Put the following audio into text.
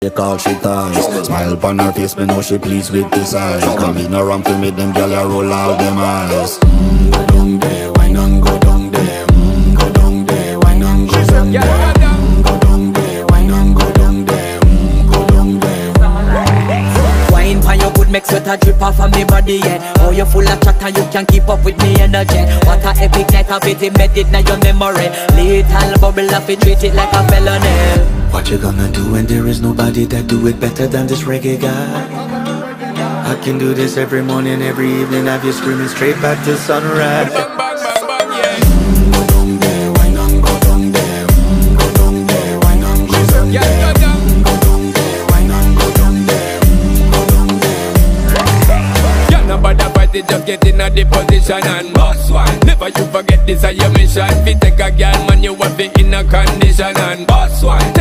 She call she ties. Smile upon her face, me know she pleased with this eyes. Come in around to make them gyal a roll out them eyes. Go down there, wine and go down there. Go down there, wine and go down there. Go down there, wine and go down there. Go down there. Wine pan your good make sweat a drip off of me body, yeah. Oh, you full of chat and you can keep up with me energy. What a epic night of it, embedded in your memory. Little bubble of it, treat it like a felony. What you gonna do when there is nobody that do it better than this reggae guy? I can do this every morning, every evening, have you screaming straight back to sunrise. Go down there, wine and go down there. Go down there, wine and go down there. Go down there, wine and go down there. Go down there. You're not bad about it, just get in a the position and boss one. Never you forget this is your mission. If you take a girl, man, you want be in a condition and boss one.